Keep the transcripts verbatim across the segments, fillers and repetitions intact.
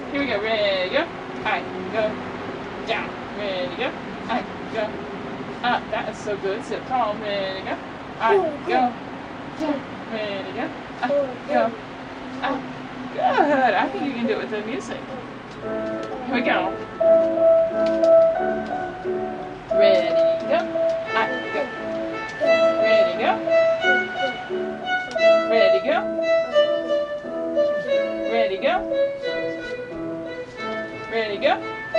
Here we go. Ready, go. I go down. Ready, go. I go up. That is so good. Sit tall. Ready, go. I go down. Ready, go. I go up. Good. I think you can do it with the music. Here we go. Ready, go. I go. Ready, go. Ready, go. Ready, go. Ready, go.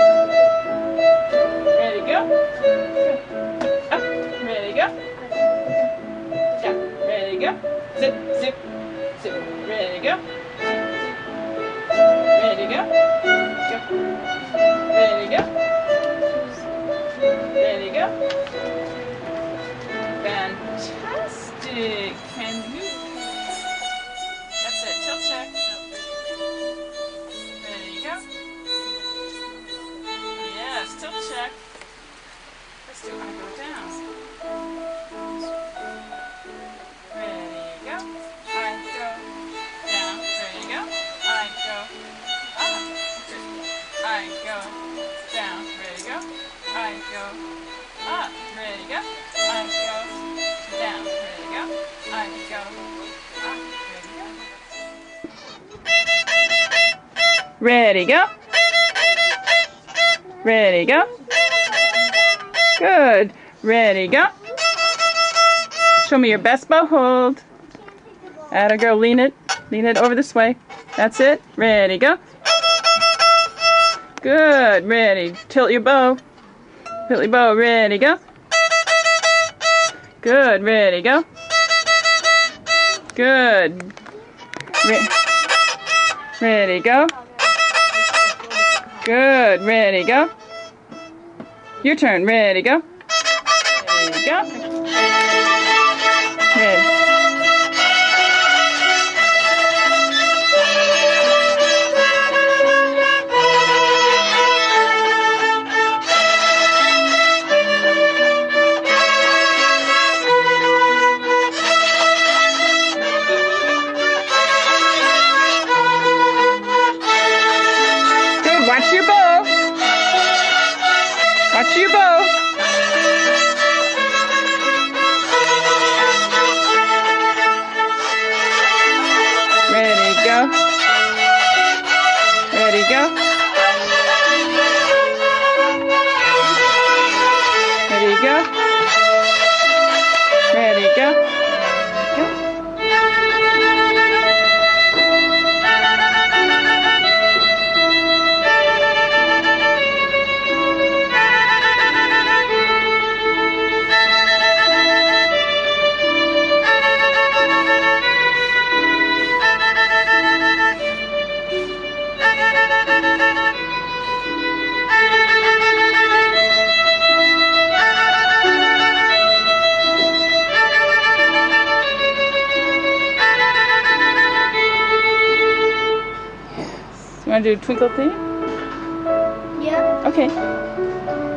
Ready, go. Up. Ready, go. Down. Ready, go. Zip, zip, zip. Ready, go. Ready, go. Go. Ready, go. Ready, go. Fantastic. Can you? That's it. Tilt check. Ready, go. Yes, tilt check. Let's do I go down. Ready, go. I go down. Ready, go. I go up. I go down. Ready, go. I go up. Ready, go. I go down. Ready, go. I go up. Ready, go. Ready, go. Ready, go. Good. Ready, go. Show me your best bow hold. Atta girl, lean it. Lean it over this way. That's it. Ready, go. Good. Ready. Tilt your bow. Tilt your bow. Ready, go. Good. Ready, go. Good. Re ready, go. Good. Ready, go. Your turn. Ready, go. Ready, go. Ready. Watch your bow. Watch your bow. Ready, go. Ready, go. Ready, go. Ready, go. Go. You want to do Twinkle theme? Yeah. Okay.